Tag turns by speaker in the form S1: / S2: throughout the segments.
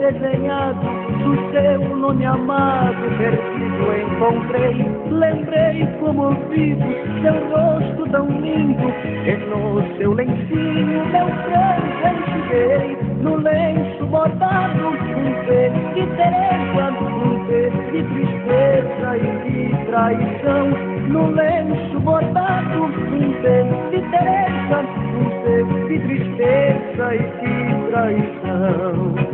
S1: desenhado do seu nome amado, perdido encontrei. Lembrei como vivo seu rosto tão lindo, e no seu lencinho meu presente dei. No lenço bordado um T de Teresa, um T de tristeza e de traição. No lenço bordado um T de Teresa, um T de tristeza e de traição.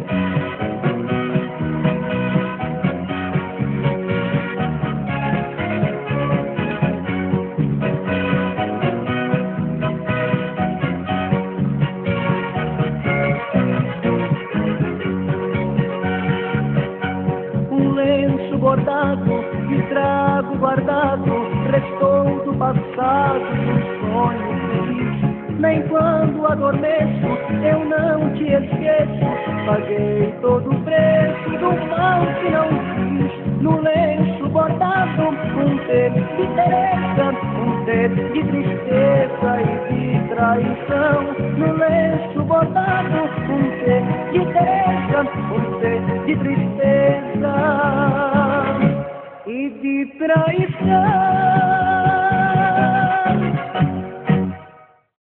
S1: Bordado e trago guardado, restou do passado, um sonho feliz. Nem quando adormeço eu não te esqueço, paguei todo o preço do mal que não fiz. No lenço bordado um T de Teresa, um T de tristeza e de traição. No lenço bordado um T de Teresa, um T de tristeza e de traição.